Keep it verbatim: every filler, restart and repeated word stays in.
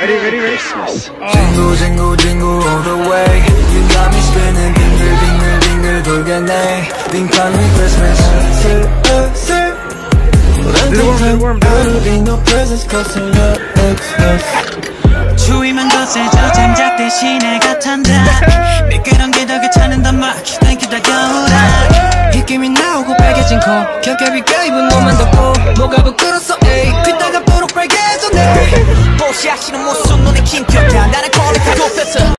Very, very, very Christmas. Jingle, jingle, jingle all the way. You got me spinning, dingle, dingle, dingle 돌겠네. Think I'm Christmas. 슬슬 warm, warm, There'll be no presents cause of your Xmas. 추위만 거세져 장작 대신에 같한다. 미끄러운 게 더 괜찮은단 말. Thank you 다가오라. 입김이 나오고 빨개진 코 겹겹이 껴입은 옷만 덮고 뭐가 부끄러웠어 에이 귓다가 보록 빨개졌네 뽀시하시는 모습 눈에 킹 튀었다. 나는 콜이 그 좁혔어.